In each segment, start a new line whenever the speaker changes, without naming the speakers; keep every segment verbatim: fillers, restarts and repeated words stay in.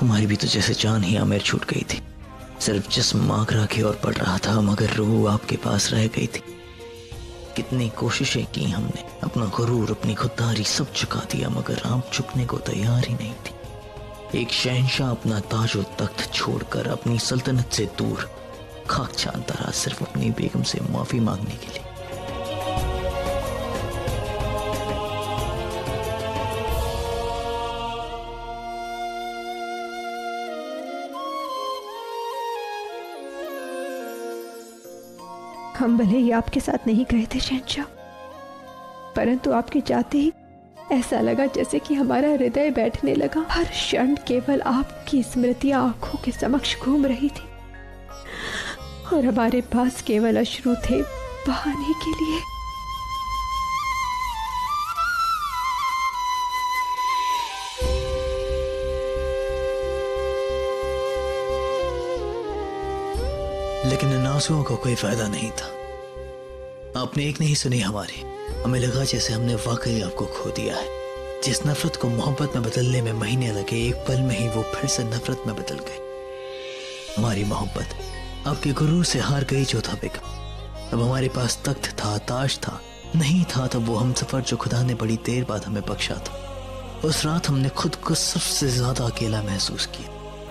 हमारी भी तो जैसे जान ही आमिर छूट गई थी। सिर्फ जिस्म मांग रहा के और पड़ रहा था, मगर रूह आपके पास रह गई थी। कितनी कोशिशें की हमने, अपना गुरूर अपनी खुददारी सब चुका दिया, मगर आप झुकने को तैयार ही नहीं थी। एक शहंशाह अपना ताज और तख्त छोड़कर अपनी सल्तनत से दूर खाक छानता रहा, सिर्फ अपनी बेगम से माफी मांगने के लिए।
हम भले ही आपके साथ नहीं गए थे शहंशाह, परंतु आपके जाते ही ऐसा लगा जैसे कि हमारा हृदय बैठने लगा। हर क्षण केवल आपकी स्मृतियां आंखों के समक्ष घूम रही थी और हमारे पास केवल अश्रु थे बहाने के लिए।
लेकिन इन आंसुओं का कोई फायदा नहीं था। आपने एक नहीं सुनी हमारी। हमें लगा जैसे हमने वाकई आपको खो दिया है। जिस नफरत को मोहब्बत में बदलने में महीने लगे, एक पल में ही वो फिर से नफरत में बदल गई। हमारी मोहब्बत आपके गुरूर से हार गई जो था बेगम। अब हमारे पास तख्त था, ताज था, नहीं था तब वो हम सफर जो खुदा ने बड़ी देर बाद हमें बख्शा था। उस रात हमने खुद को सबसे ज्यादा अकेला महसूस किया।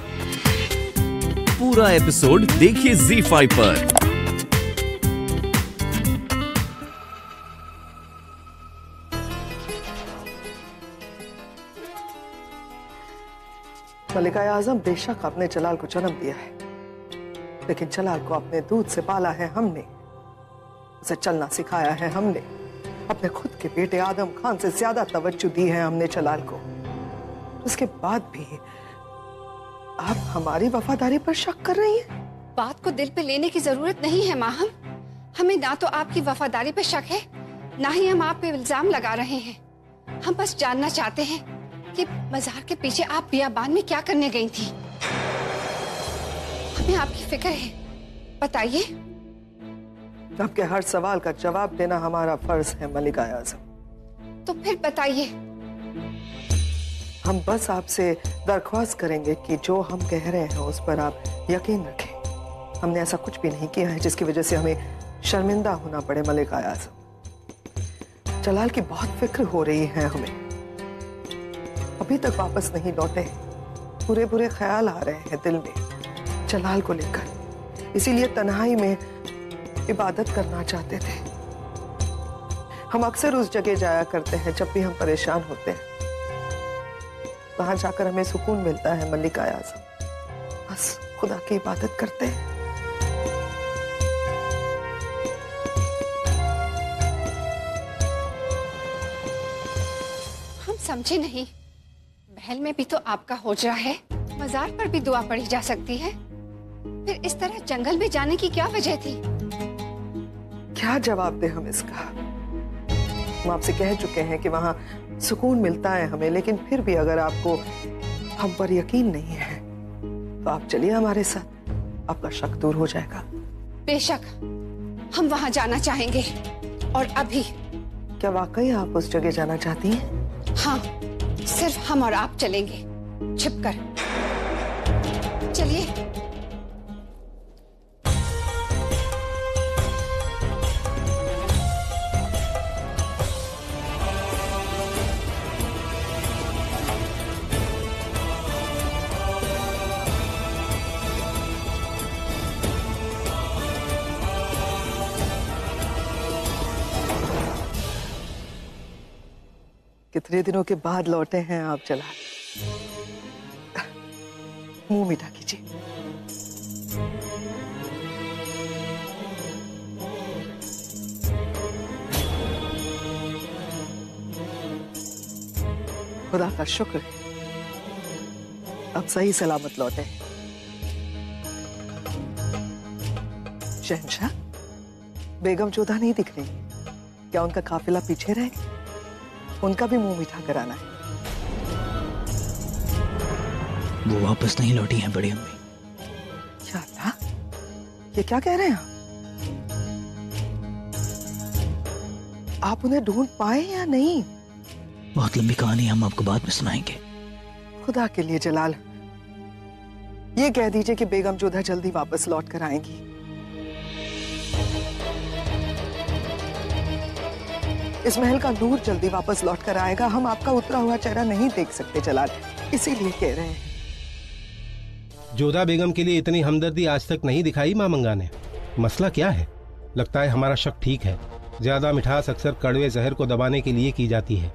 पूरा एपिसोड देखिए ज़ी फाइव पर।
मलिका आजम, बेशक आपने जलाल को जन्म दिया है, लेकिन जलाल को अपने दूध से पाला है हमने, उसे चलना सिखाया है हमने। अपने खुद के बेटे आदम खान से ज्यादा तवज्जो दी है हमने जलाल को। उसके बाद भी आप हमारी वफादारी पर शक कर रही हैं?
बात को दिल पे लेने की जरूरत नहीं है माहम। हमें ना तो आपकी वफादारी पे शक है, ना ही हम आप पे इल्जाम लगा रहे हैं। हम बस जानना चाहते हैं कि मजार के पीछे आप बियाबान में क्या करने गई थी। हमें आपकी फिक्र है, बताइए।
आपके हर सवाल का जवाब देना हमारा फर्ज है मलिका आजम।
तो फिर बताइए।
हम बस आपसे दरख्वास्त करेंगे कि जो हम कह रहे हैं उस पर आप यकीन रखें। हमने ऐसा कुछ भी नहीं किया है जिसकी वजह से हमें शर्मिंदा होना पड़े मलिका आजम। जलाल की बहुत फिक्र हो रही है हमें, अभी तक वापस नहीं लौटे। बुरे बुरे ख्याल आ रहे हैं दिल में जलाल को लेकर, इसीलिए तन्हाई में इबादत करना चाहते थे। हम अक्सर उस जगह जाया करते हैं जब भी हम परेशान होते हैं, वहां जाकर हमें सुकून मिलता है मलिका आजम। बस खुदा की इबादत करते हैं।
हम समझे नहीं, महल में भी तो आपका हुजरा है, मजार पर भी दुआ पढ़ी जा सकती है, फिर इस तरह जंगल में जाने की क्या वजह थी?
क्या जवाब दे हम इसका? हम आपसे कह चुके हैं कि वहां सुकून मिलता है हमें, लेकिन फिर भी अगर आपको हम पर यकीन नहीं है तो आप चलिए हमारे साथ, आपका शक दूर हो जाएगा।
बेशक हम वहां जाना चाहेंगे, और अभी।
क्या वाकई आप उस जगह जाना चाहती हैं?
हाँ, सिर्फ हम और आप चलेंगे, छिपकर। चलिए।
कितने दिनों के बाद लौटे हैं आप जलाल? मुंह मीठा कीजिए। खुदा का शुक्र है अब सही सलामत लौटे। शहंशाह, बेगम जोधा नहीं दिख रही, क्या उनका काफिला पीछे रह गया? उनका भी मुंह मीठा कराना है।
वो वापस नहीं लौटी हैं बड़ी अम्मी।
क्या था? ये क्या कह रहे हैं आप? आप उन्हें ढूंढ पाए या नहीं?
बहुत लंबी कहानी हम आपको बाद में सुनाएंगे।
खुदा के लिए जलाल, ये कह दीजिए कि बेगम जोधा जल्दी वापस लौट कर आएंगी। इस महल का नूर जल्दी वापस लौट कर आएगा। हम आपका उतरा हुआ चेहरा नहीं देख सकते जलाल, इसीलिए कह रहे हैं।
जोधा बेगम के लिए इतनी हमदर्दी आज तक नहीं दिखाई मां मंगा ने। मसला क्या है? लगता है हमारा शक ठीक है। ज्यादा मिठास अक्सर कड़वे जहर को दबाने के लिए की जाती है।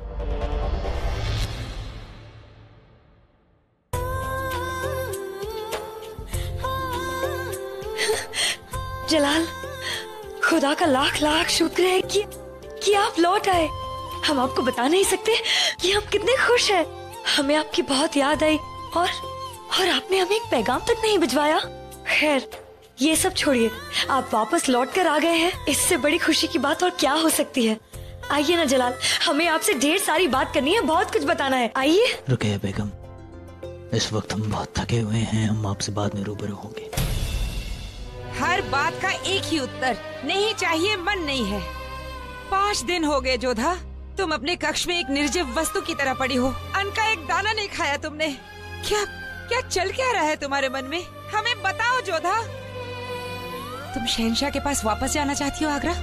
जलाल, खुदा का लाख लाख शुक्र है कि कि आप लौट आए। हम आपको बता नहीं सकते कि हम कितने खुश हैं। हमें आपकी बहुत याद आई और और आपने हमें एक पैगाम तक नहीं भिजवाया। खैर, ये सब छोड़िए, आप वापस लौट कर आ गए हैं। इससे बड़ी खुशी की बात और क्या हो सकती है। आइए ना जलाल, हमें आपसे ढेर सारी बात करनी है, बहुत कुछ बताना है। आइए।
रुकिए बेगम, इस वक्त हम बहुत थके हुए हैं, हम आपसे बाद में रूबरू होंगे।
हर बात का एक ही उत्तर, नहीं चाहिए, मन नहीं है। पाँच दिन हो गए जोधा, तुम अपने कक्ष में एक निर्जीव वस्तु की तरह पड़ी हो। अन्न का एक दाना नहीं खाया तुमने। क्या क्या चल क्या रहा है तुम्हारे मन में? हमें बताओ जोधा। तुम शहंशाह के पास वापस जाना चाहती हो आगरा?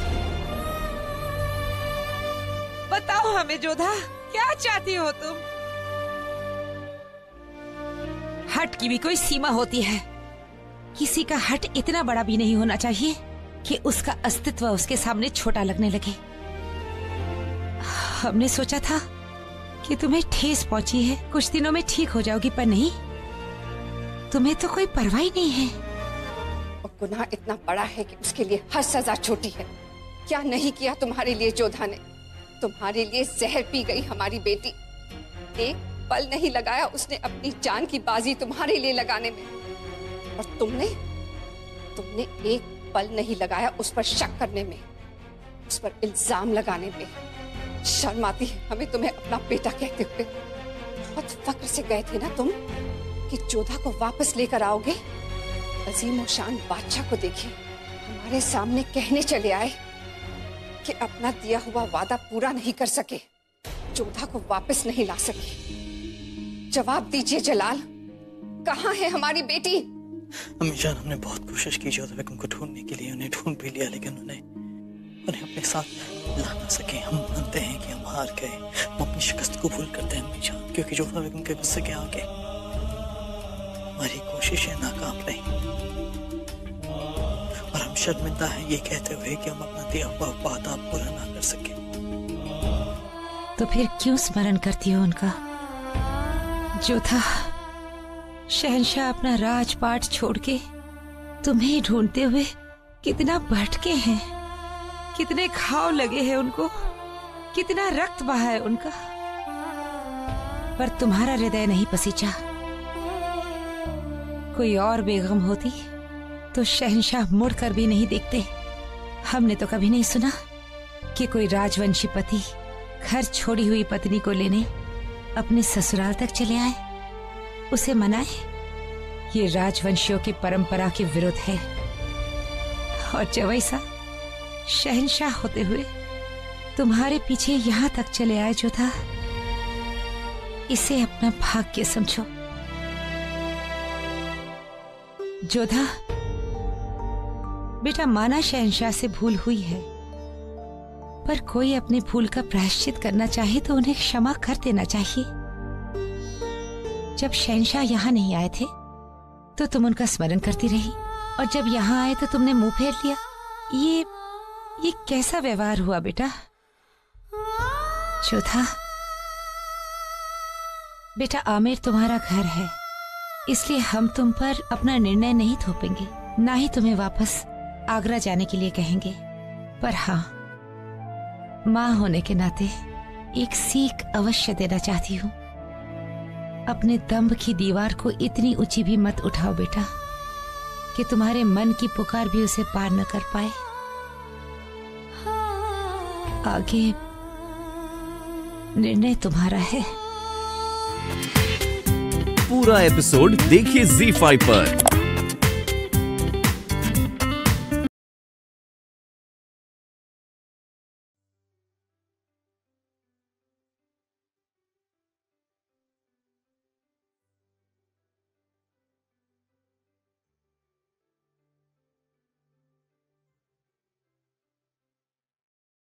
बताओ हमें जोधा, क्या चाहती हो तुम? हट की भी कोई सीमा होती है। किसी का हट इतना बड़ा भी नहीं होना चाहिए कि उसका अस्तित्व उसके सामने छोटा लगने लगे। हमने सोचा था कि तुम्हें ठेस पहुंची है, कुछ दिनों में ठीक हो जाओगी, पर नहीं, तुम्हें तो कोई परवाह ही नहीं है।
और गुनाह इतना बड़ा है कि उसके लिए हर सजा छोटी है। क्या नहीं किया तुम्हारे लिए जोधा ने? तुम्हारे लिए जहर पी गई हमारी बेटी। एक पल नहीं लगाया उसने अपनी जान की बाजी तुम्हारे लिए लगाने में। और तुमने तुमने एक पल नहीं लगाया उस पर शक करने में, उस पर इल्जाम लगाने में। शर्म आती है हमें तुम्हें अपना बेटा कहते हुए। बहुत फक्र से गए थे ना तुम कि जोधा को वापस लेकर आओगे। अजीम और शान बादशाह को देखिए, हमारे सामने कहने चले आए कि अपना दिया हुआ वादा पूरा नहीं कर सके, जोधा को वापस नहीं ला सके। जवाब दीजिए जलाल, कहाँ है हमारी बेटी?
अम्मी जान, हमने बहुत कोशिश की जोधा बेगम को ढूंढने के लिए, उन्हें ढूंढ भी लिया, लेकिन उन्हें उन्हें अपने साथ ला ना सके। हम मानते हैं कि हम हार गए, हम अपनी शिकस्त को भूल करते हैं अम्मी जान, क्योंकि जोधा बेगम के गुस्से के आगे हमारी कोशिशें नाकाम रही। और हम शर्मिंदा हैं ये कहते हुए कि हम अपना दिया हुआ वादा पूरा ना कर सके।
तो फिर क्यों स्मरण करती हो उनका? जोधा, शहंशाह अपना राजपाट छोड़ के तुम्हें ढूंढते हुए कितना भटके हैं, कितने घाव लगे हैं उनको, कितना रक्त बहा है उनका, पर तुम्हारा हृदय नहीं पसीजा। कोई और बेगम होती तो शहंशाह मुड़कर भी नहीं देखते। हमने तो कभी नहीं सुना कि कोई राजवंशी पति घर छोड़ी हुई पत्नी को लेने अपने ससुराल तक चले आए, उसे मनाए। ये राजवंशियों की परंपरा के विरुद्ध है। और जब ऐसा शहंशाह होते हुए तुम्हारे पीछे यहाँ तक चले आए जोधा, इसे अपना भाग्य समझो। जोधा बेटा, माना शहंशाह से भूल हुई है, पर कोई अपनी भूल का प्रायश्चित करना चाहे तो उन्हें क्षमा कर देना चाहिए। जब शहंशाह यहाँ नहीं आए थे तो तुम उनका स्मरण करती रही, और जब यहाँ आए तो तुमने मुंह फेर लिया। ये ये कैसा व्यवहार हुआ बेटा? जोधा बेटा, आमेर तुम्हारा घर है, इसलिए हम तुम पर अपना निर्णय नहीं थोपेंगे, ना ही तुम्हें वापस आगरा जाने के लिए कहेंगे। पर हाँ, माँ होने के नाते एक सीख अवश्य देना चाहती हूँ। अपने दंभ की दीवार को इतनी ऊंची भी मत उठाओ बेटा कि तुम्हारे मन की पुकार भी उसे पार न कर पाए। आगे निर्णय तुम्हारा है।
पूरा एपिसोड देखिए ज़ी फाइव पर।